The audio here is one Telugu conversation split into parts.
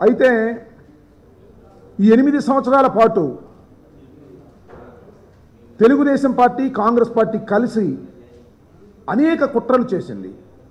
అయితే ఈ 8 సంవత్సరాల పాటు తెలుగుదేశం పార్టీ కాంగ్రెస్ పార్టీ కలిసి అనేక కుట్రలు చేసింది.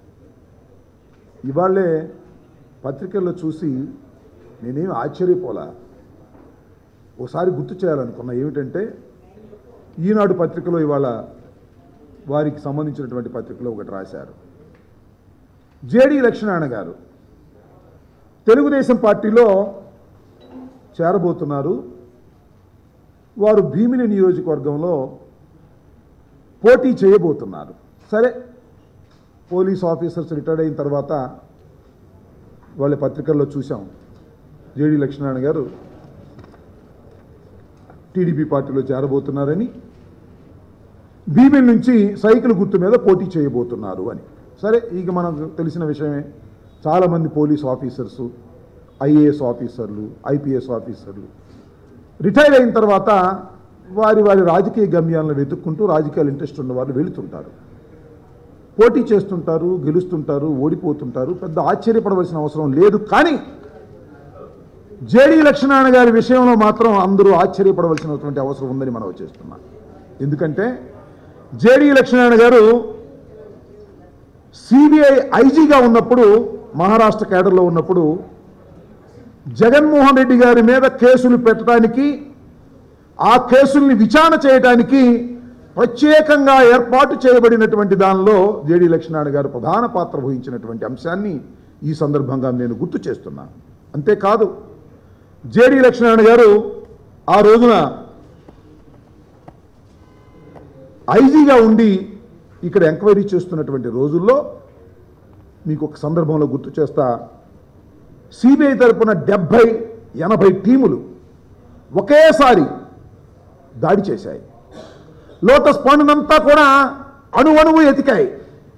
ఇవాళే పత్రికల్లో చూసి నేనేం ఆశ్చర్యపోలా. ఒకసారి గుర్తు చేయాలనుకున్నా. ఏమిటంటే ఈనాడు పత్రికలో ఇవాళ వారికి సంబంధించినటువంటి పత్రికలో ఒకటి రాశారు. జేడీ లక్ష్మీనారాయణ గారు తెలుగుదేశం పార్టీలో చేరబోతున్నారు. వారు భీమిలి నియోజకవర్గంలో పోటీ చేయబోతున్నారు. సరే, పోలీస్ ఆఫీసర్స్ రిటైర్డ్ అయిన తర్వాత వాళ్ళ పత్రికల్లో చూసాం జేడీ లక్ష్మీనారాయణ గారు టీడీపీ పార్టీలో చేరబోతున్నారని, భీమిలి నుంచి సైకిల్ గుర్తు మీద పోటీ చేయబోతున్నారు అని. సరే, ఇక మనకు తెలిసిన విషయమే. చాలామంది పోలీస్ ఆఫీసర్సు, ఐఏఎస్ ఆఫీసర్లు, ఐపీఎస్ ఆఫీసర్లు రిటైర్ అయిన తర్వాత వారి రాజకీయ గమ్యాలను వెతుక్కుంటూ రాజకీయాలు ఇంట్రెస్ట్ ఉన్న వాళ్ళు వెళుతుంటారు, పోటీ చేస్తుంటారు, గెలుస్తుంటారు, ఓడిపోతుంటారు. పెద్ద ఆశ్చర్యపడవలసిన అవసరం లేదు. కానీ జేడీ లక్ష్మీనారాయణ గారి విషయంలో మాత్రం అందరూ ఆశ్చర్యపడవలసినటువంటి అవసరం ఉందని మనం చేస్తున్నాం. ఎందుకంటే జేడీ లక్ష్మీనారాయణ గారు సిబిఐ ఐజీగా ఉన్నప్పుడు, మహారాష్ట్ర కేడర్లో ఉన్నప్పుడు జగన్మోహన్ రెడ్డి గారి మీద కేసులు పెట్టడానికి, ఆ కేసుల్ని విచారణ చేయడానికి ప్రత్యేకంగా ఏర్పాటు చేయబడినటువంటి దానిలో జేడీ లక్ష్మీనారాయణ గారు ప్రధాన పాత్ర వహించినటువంటి అంశాన్ని ఈ సందర్భంగా నేను గుర్తు చేస్తున్నాను. అంతేకాదు, జేడీ లక్ష్మీనారాయణ గారు ఆ రోజున ఐజీగా ఉండి ఇక్కడ ఎంక్వైరీ చేస్తున్నటువంటి రోజుల్లో మీకు ఒక సందర్భంలో గుర్తు చేస్తా. సిబిఐ తరపున 70-80 టీములు ఒకేసారి దాడి చేశాయి. లోటస్ పాండునంతా కూడా అణువణువు ఎతికాయి.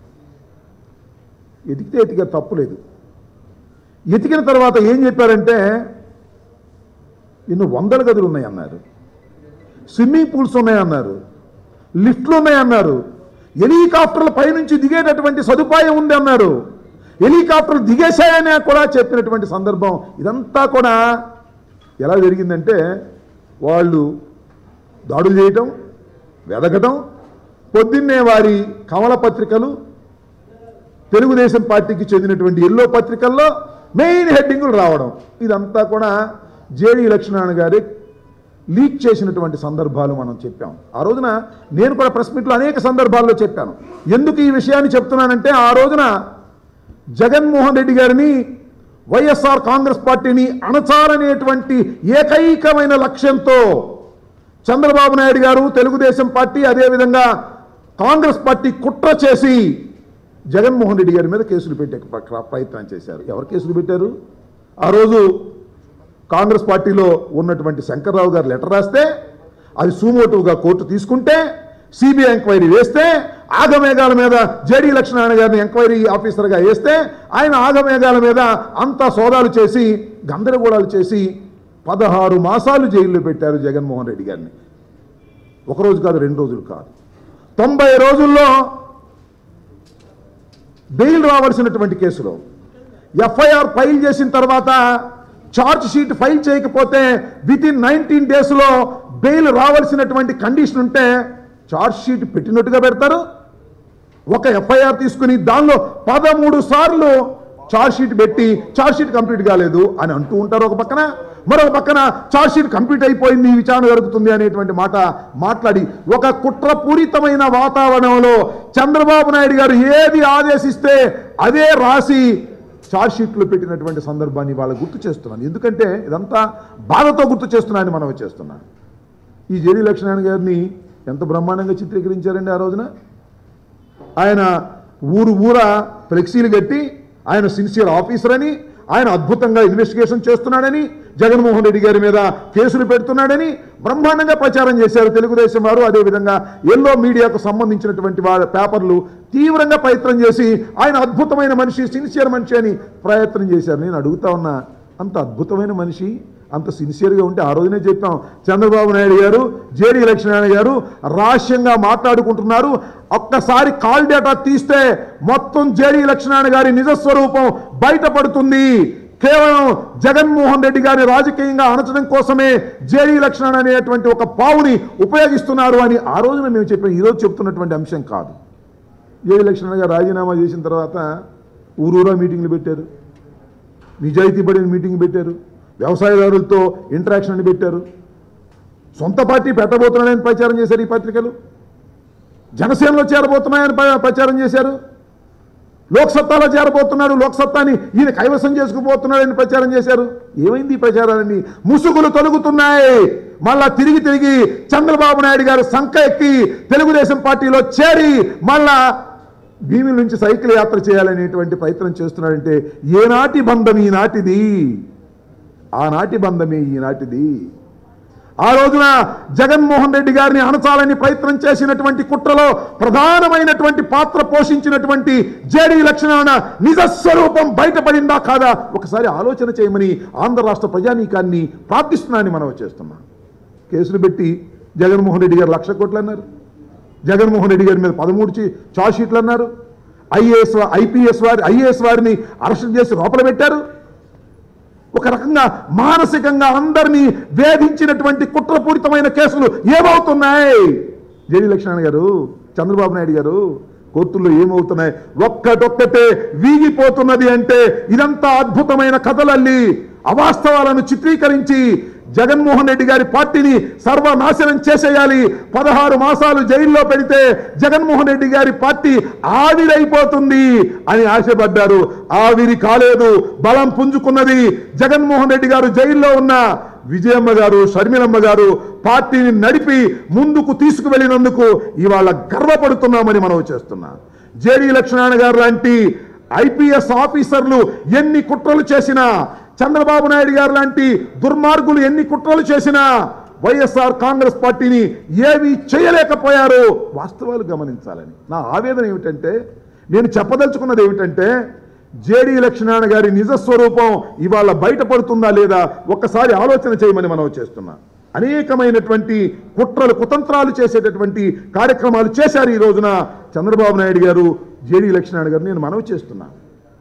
ఎతికితే తప్పులేదు. ఎతికిన తర్వాత ఏం చెప్పారంటే, ఇన్ని 100 గదులు ఉన్నాయన్నారు, స్విమ్మింగ్ పూల్స్ ఉన్నాయన్నారు, లిఫ్ట్లు ఉన్నాయన్నారు, హెలికాప్టర్ల పైనుంచి దిగేటటువంటి సదుపాయం ఉంది అన్నారు, హెలికాప్టర్లు దిగేశాయని కూడా చెప్పినటువంటి సందర్భం. ఇదంతా కూడా ఎలా జరిగిందంటే, వాళ్ళు దాడులు చేయటం, వెదకటం, పొద్దున్నే వారి కమల పత్రికలు, తెలుగుదేశం పార్టీకి చెందినటువంటి ఎల్లో పత్రికల్లో మెయిన్ హెడ్డింగులు రావడం, ఇదంతా కూడా జేడీ లక్ష్మీనారాయణ గారి లీక్ చేసినటువంటి సందర్భాలు మనం చెప్పాం. ఆ రోజున నేను కూడా ప్రెస్ మీట్లో అనేక సందర్భాల్లో చెప్పాను. ఎందుకు ఈ విషయాన్ని చెప్తున్నానంటే, ఆ రోజున జగన్మోహన్ రెడ్డి గారిని, వైఎస్ఆర్ కాంగ్రెస్ పార్టీని అణచాలనేటువంటి ఏకైకమైన లక్ష్యంతో చంద్రబాబు నాయుడు గారు, తెలుగుదేశం పార్టీ, అదేవిధంగా కాంగ్రెస్ పార్టీ కుట్ర చేసి జగన్మోహన్ రెడ్డి గారి మీద కేసులు పెట్టే ప్రయత్నం చేశారు. ఎవరు కేసులు పెట్టారు? ఆ రోజు కాంగ్రెస్ పార్టీలో ఉన్నటువంటి శంకర్రావు గారు లెటర్ రాస్తే, అది సుమోటోగా కోర్టు తీసుకుంటే, సిబిఐ ఎంక్వైరీ వేస్తే, ఆగమేఘాల మీద జేడీ లక్ష్మీనారాయణ గారిని ఎంక్వైరీ ఆఫీసర్గా వేస్తే, ఆయన ఆగమేఘాల మీద అంతా సోదాలు చేసి గందరగోళాలు చేసి 16 మాసాలు జైల్లో పెట్టారు జగన్మోహన్ రెడ్డి గారిని. ఒకరోజు కాదు, 2 రోజులు కాదు, 90 రోజుల్లో బెయిల్ రావాల్సినటువంటి కేసులో ఎఫ్ఐఆర్ ఫైల్ చేసిన తర్వాత ఛార్జ్ షీట్ ఫైల్ చేయకపోతే వితిన్ 19 డేస్లో బెయిల్ రావాల్సినటువంటి కండిషన్ ఉంటే ఛార్జ్ షీట్ పెట్టినట్టుగా పెడతారు. ఒక ఎఫ్ఐఆర్ తీసుకుని దానిలో 13 సార్లు ఛార్జ్ షీట్ పెట్టి ఛార్జ్ షీట్ కంప్లీట్ కాలేదు అని అంటూ ఉంటారు ఒక పక్కన. మరొక పక్కన ఛార్జ్ షీట్ కంప్లీట్ అయిపోయింది, విచారణ జరుగుతుంది అనేటువంటి మాట మాట్లాడి, ఒక కుట్రపూరితమైన వాతావరణంలో చంద్రబాబు నాయుడు గారు ఏది ఆదేశిస్తే అదే రాసి ఛార్జ్ షీట్లో పెట్టినటువంటి సందర్భాన్ని వాళ్ళ గుర్తు చేస్తున్నాను. ఎందుకంటే ఇదంతా బాధతో గుర్తు చేస్తున్నానని మనం చేస్తున్నాను. ఈ జేడీ లక్ష్మీనారాయణ గారిని ఎంత బ్రహ్మాండంగా చిత్రీకరించారండి ఆ రోజున. ఆయన ఊరా ఫ్లెక్సీలు కట్టి ఆయన సిన్సియర్ ఆఫీసర్ అని, ఆయన అద్భుతంగా ఇన్వెస్టిగేషన్ చేస్తున్నాడని, జగన్మోహన్ రెడ్డి గారి మీద కేసులు పెడుతున్నాడని బ్రహ్మాండంగా ప్రచారం చేశారు తెలుగుదేశం వారు. అదేవిధంగా ఎల్లో మీడియాకు సంబంధించినటువంటి పేపర్లు తీవ్రంగా ప్రయత్నం చేసి ఆయన అద్భుతమైన మనిషి, సిన్సియర్ మనిషి అని ప్రయత్నం చేశారు. నేను అడుగుతా ఉన్నా, అంత అద్భుతమైన మనిషి, అంత సిన్సియర్గా ఉంటే ఆ రోజునే చెప్పాం, చంద్రబాబు నాయుడు గారు, జేడీ లక్ష్మీనారాయణ గారు రహస్యంగా మాట్లాడుకుంటున్నారు. ఒక్కసారి కాల్ డేటా తీస్తే మొత్తం జేడీ లక్ష్మీనారాయణ గారి నిజస్వరూపం బయటపడుతుంది. కేవలం జగన్మోహన్ రెడ్డి గారిని రాజకీయంగా అణచడం కోసమే జేడీ లక్ష్మణ్ అనేటువంటి ఒక పావుని ఉపయోగిస్తున్నారు అని ఆ రోజున మేము చెప్పాం. ఈరోజు చెప్తున్నటువంటి అంశం కాదు. జేడీ లక్ష్మణ్ గారు రాజీనామా చేసిన తర్వాత ఊరూరా మీటింగ్లు పెట్టారు, నిజాయితీ పడిన మీటింగ్ పెట్టారు, వ్యవసాయదారులతో ఇంటరాక్షన్ పెట్టారు, సొంత పార్టీ పెట్టబోతున్నాయని ప్రచారం చేశారు. ఈ పత్రికలు జనసేనలో చేరబోతున్నాయని ప్రచారం చేశారు. లోక్సత్తాలో చేరబోతున్నాడు, లోక్సత్తాని ఈయన కైవసం చేసుకుపోతున్నాడని ప్రచారం చేశారు. ఏమైంది ఈ ప్రచారాన్ని? ముసుగులు తొలుగుతున్నాయి. మళ్ళా తిరిగి తిరిగి చంద్రబాబు నాయుడు గారు సంఖ ఎక్కి తెలుగుదేశం పార్టీలో చేరి మళ్ళా భీమి నుంచి సైకిల్ యాత్ర చేయాలనేటువంటి ప్రయత్నం చేస్తున్నాడంటే ఏనాటి బంధం ఈనాటిది, ఆనాటి బంధమే ఈనాటిది. ఆ రోజున జగన్మోహన్ రెడ్డి గారిని అణచాలని ప్రయత్నం చేసినటువంటి కుట్రలో ప్రధానమైనటువంటి పాత్ర పోషించినటువంటి జేడీ లక్ష్మణ నిజ స్వరూపం బయటపడిందా కాదా ఒకసారి ఆలోచన చేయమని ఆంధ్ర రాష్ట్ర ప్రజానీకాన్ని ప్రార్థిస్తున్నానని మనం చేస్తున్నాం. కేసులు పెట్టి జగన్మోహన్ రెడ్డి గారు 1,00,000 కోట్లు అన్నారు, జగన్మోహన్ రెడ్డి గారి మీద 13 చార్జ్ షీట్లు అన్నారు, ఐఏఎస్ వారిని అరెస్ట్ చేసి లోపల పెట్టారు. ఒక రకంగా మానసికంగా అందరినీ వేధించినటువంటి కుట్రపూరితమైన కేసులు ఏమవుతున్నాయి? జేడీ లక్ష్మణ్ గారు, చంద్రబాబు నాయుడు గారు కోర్టుల్లో ఏమవుతున్నాయి? ఒక్కటొక్కటే వీగిపోతున్నది. అంటే ఇదంతా అద్భుతమైన కథలల్లి అవాస్తవాలను చిత్రీకరించి జగన్మోహన్ రెడ్డి గారి పార్టీని సర్వనాశనం చేసేయాలి, 16 మాసాలు జైల్లో పెడితే జగన్మోహన్ రెడ్డి గారి పార్టీ ఆవిరైపోతుంది అని ఆశపడ్డారు. ఆవిరి కాలేదు, బలం పుంజుకున్నది. జగన్మోహన్ రెడ్డి గారు జైల్లో ఉన్న విజయమ్మ గారు, షర్మిలమ్మ గారు పార్టీని నడిపి ముందుకు తీసుకువెళ్ళినందుకు ఇవాళ గర్వపడుతున్నామని మనం చేస్తున్నాం. జేడీ లక్ష్మణ్ గారు లాంటి ఐపీఎస్ ఆఫీసర్లు ఎన్ని కుట్రలు చేసినా, చంద్రబాబు నాయుడు గారు లాంటి దుర్మార్గులు ఎన్ని కుట్రలు చేసినా వైఎస్ఆర్ కాంగ్రెస్ పార్టీని ఏమీ చేయలేకపోయారు. వాస్తవాలు గమనించాలని నా ఆవేదన ఏమిటంటే, నేను చెప్పదలుచుకున్నది ఏమిటంటే, జేడీ లక్ష్మణ్ గారి నిజస్వరూపం ఇవాళ బయటపడుతుందా లేదా ఒక్కసారి ఆలోచన చేయమని మనం చేస్తున్నాం. అనేకమైనటువంటి కుట్రలు కుతంత్రాలు చేసేటటువంటి కార్యక్రమాలు చేశారు ఈ రోజున చంద్రబాబు నాయుడు గారు, జేడీ లక్ష్మణ్ గారు. నేను మనవి చేస్తున్నా,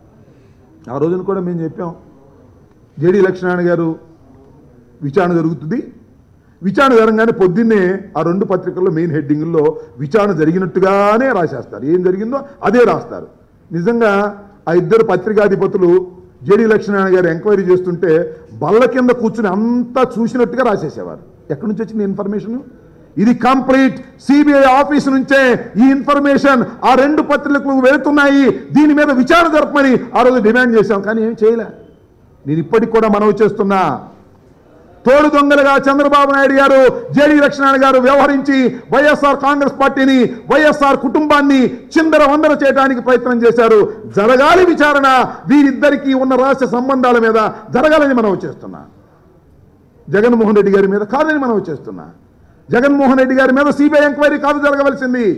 ఆ రోజున కూడా మేము చెప్పాం, జేడీ లక్ష్మణ్ గారు విచారణ జరుగుతుంది, విచారణ జరగగానే పొద్దున్నే ఆ 2 పత్రికల్లో మెయిన్ హెడ్డింగుల్లో విచారణ జరిగినట్టుగానే రాసేస్తారు, ఏం జరిగిందో అదే రాస్తారు. నిజంగా ఆ 2 పత్రికాధిపతులు జేడీ లక్ష్మణ్ గారు ఎంక్వైరీ చేస్తుంటే బల్ల కింద కూర్చుని అంతా చూసినట్టుగా రాసేసేవారు. ఎక్కడి నుంచి వచ్చింది ఇన్ఫర్మేషన్? ఇది కంప్లీట్ సిబిఐ ఆఫీస్ నుంచే ఈ ఇన్ఫర్మేషన్ ఆ 2 పత్రికలకు వెళుతున్నాయి, దీని మీద విచారణ జరపమని ఆ రోజు డిమాండ్ చేశాం. కానీ ఏం చేయలే. నేను ఇప్పటికి కూడా మనవి చేస్తున్నా, తోడు దొంగలుగా చంద్రబాబు నాయుడు గారు, జేడీ లక్ష్మణ్ గారు వ్యవహరించి వైఎస్ఆర్ కాంగ్రెస్ పార్టీని, వైఎస్ఆర్ కుటుంబాన్ని చిందర వందర చేయడానికి ప్రయత్నం చేశారు. జరగాలి విచారణ, వీరిద్దరికీ ఉన్న రహస్య సంబంధాల మీద జరగాలని మనవి చేస్తున్నా. జగన్మోహన్ రెడ్డి గారి మీద కాదని మనవి చేస్తున్నా. జగన్మోహన్ రెడ్డి గారి మీద సిబిఐ ఎంక్వైరీ కాదు జరగవలసింది.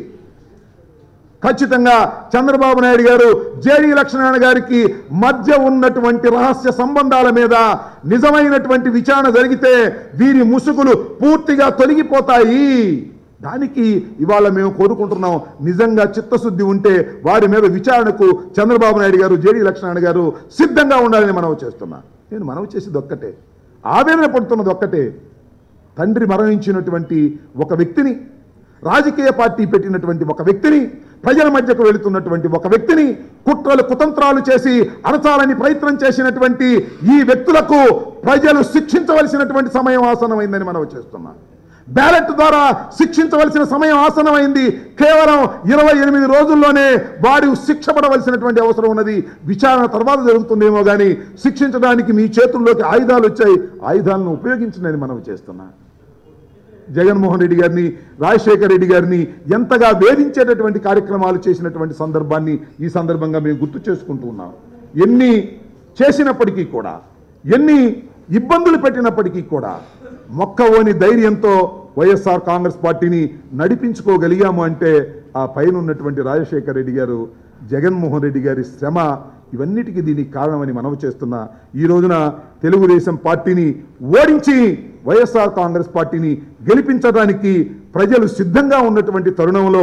ఖచ్చితంగా చంద్రబాబు నాయుడు గారు, జేడీ లక్ష్మణ్ గారికి మధ్య ఉన్నటువంటి రహస్య సంబంధాల మీద నిజమైనటువంటి విచారణ జరిగితే వీరి ముసుగులు పూర్తిగా తొలగిపోతాయి. దానికి ఇవాళ మేము కోరుకుంటున్నాం. నిజంగా చిత్తశుద్ధి ఉంటే వారి మీద విచారణకు చంద్రబాబు నాయుడు గారు, జేడీ లక్ష్మణ్ గారు సిద్ధంగా ఉండాలని మనవి చేస్తున్నా. నేను మనవి చేసేది ఒక్కటే, ఆవేదన పడుతున్నది ఒక్కటే, తండ్రి మరణించినటువంటి ఒక వ్యక్తిని, రాజకీయ పార్టీ పెట్టినటువంటి ఒక వ్యక్తిని, ప్రజల మధ్యకు వెళుతున్నటువంటి ఒక వ్యక్తిని కుట్రలు కుతంత్రాలు చేసి అణచాలని ప్రయత్నం చేసినటువంటి ఈ వ్యక్తులకు ప్రజలు శిక్షించవలసినటువంటి సమయం ఆసన్నమైందని మనం చేస్తున్నాం. బ్యాలెట్ ద్వారా శిక్షించవలసిన సమయం ఆసన్నమైంది. కేవలం 28 రోజుల్లోనే వారు శిక్ష పడవలసినటువంటి అవసరం ఉన్నది. విచారణ తర్వాత జరుగుతుందేమో కానీ శిక్షించడానికి మీ చేతుల్లోకి ఆయుధాలు వచ్చాయి, ఆయుధాలను ఉపయోగించండి మనం చేస్తున్నాం. జగన్మోహన్ రెడ్డి గారిని, రాజశేఖర్ రెడ్డి గారిని ఎంతగా వేధించేటటువంటి కార్యక్రమాలు చేసినటువంటి సందర్భాన్ని ఈ సందర్భంగా మేము గుర్తు చేసుకుంటూ ఉన్నాం. ఎన్ని చేసినప్పటికీ కూడా, ఎన్ని ఇబ్బందులు పెట్టినప్పటికీ కూడా మొక్కవోని ధైర్యంతో వైఎస్ఆర్ కాంగ్రెస్ పార్టీని నడిపించుకోగలిగాము అంటే ఆ పైన ఉన్నటువంటి రాజశేఖర్ రెడ్డి గారు, జగన్మోహన్ రెడ్డి గారి శ్రమ, ఇవన్నిటికీ దీనికి కారణమని మనవి చేస్తున్నా. ఈ రోజున తెలుగుదేశం పార్టీని ఓడించి వైఎస్ఆర్ కాంగ్రెస్ పార్టీని గెలిపించడానికి ప్రజలు సిద్ధంగా ఉన్నటువంటి తరుణంలో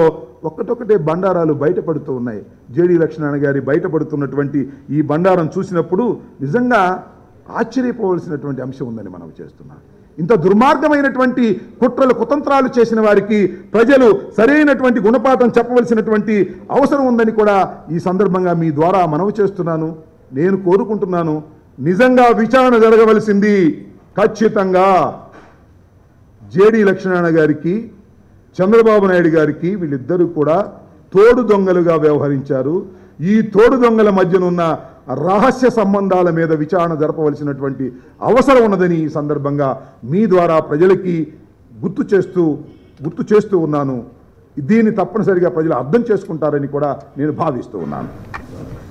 ఒక్కటొక్కటే బండారాలు బయటపడుతూ ఉన్నాయి. జేడీ లక్ష్మీనారాయణ గారి బయటపడుతున్నటువంటి ఈ బండారం చూసినప్పుడు నిజంగా ఆశ్చర్యపోవలసినటువంటి అంశం ఉందని మనం చేస్తున్నాం. ఇంత దుర్మార్గమైనటువంటి కుట్రలు కుతంత్రాలు చేసిన వారికి ప్రజలు సరైనటువంటి గుణపాఠం చెప్పవలసినటువంటి అవసరం ఉందని కూడా ఈ సందర్భంగా మీ ద్వారా మనవి చేస్తున్నాను. నేను కోరుకుంటున్నాను, నిజంగా విచారణ జరగవలసింది ఖచ్చితంగా జేడీ లక్ష్మీనారాయణ గారికి, చంద్రబాబు నాయుడు గారికి వీళ్ళిద్దరూ కూడా తోడు దొంగలుగా వ్యవహరించారు. ఈ తోడు దొంగల మధ్యనున్న రహస్య సంబంధాల మీద విచారణ జరపవలసినటువంటి అవసరం ఉన్నదని ఈ సందర్భంగా మీ ద్వారా ప్రజలకి గుర్తు చేస్తూ ఉన్నాను. దీన్ని తప్పనిసరిగా ప్రజలు అర్థం చేసుకుంటారని కూడా నేను భావిస్తూ ఉన్నాను.